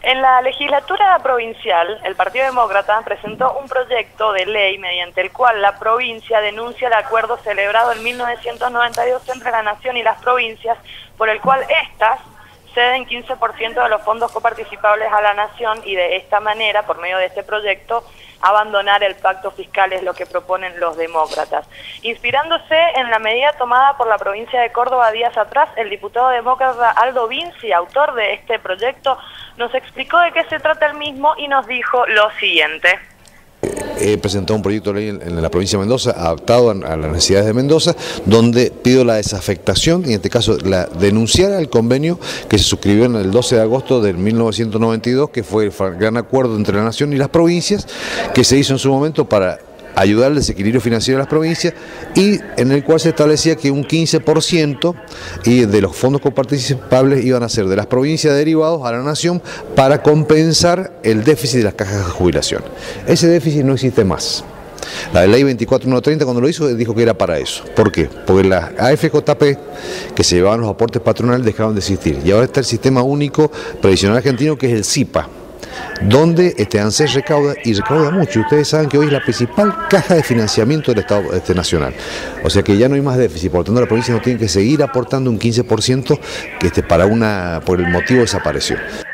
En la legislatura provincial, el Partido Demócrata presentó un proyecto de ley mediante el cual la provincia denuncia el acuerdo celebrado en 1992 entre la Nación y las provincias, por el cual éstas ceden 15% de los fondos coparticipables a la Nación y de esta manera, por medio de este proyecto, abandonar el pacto fiscal es lo que proponen los demócratas. Inspirándose en la medida tomada por la provincia de Córdoba días atrás, el diputado demócrata Aldo Vinci, autor de este proyecto, nos explicó de qué se trata el mismo y nos dijo lo siguiente. He presentado un proyecto de ley en la provincia de Mendoza, adaptado a las necesidades de Mendoza, donde pido la desafectación, y en este caso denunciar al convenio que se suscribió en el 12 de agosto de 1992, que fue el gran acuerdo entre la Nación y las provincias, que se hizo en su momento para ayudar al desequilibrio financiero de las provincias, y en el cual se establecía que un 15% de los fondos coparticipables iban a ser de las provincias derivados a la Nación para compensar el déficit de las cajas de jubilación. Ese déficit no existe más. La ley 24130 cuando lo hizo dijo que era para eso. ¿Por qué? Porque las AFJP que se llevaban los aportes patronales dejaron de existir, y ahora está el Sistema Único Previsional Argentino, que es el SIPA, donde ANSES recauda, y recauda mucho. Ustedes saben que hoy es la principal caja de financiamiento del Estado nacional. O sea que ya no hay más déficit, por lo tanto la provincia no tiene que seguir aportando un 15% que por el motivo desapareció.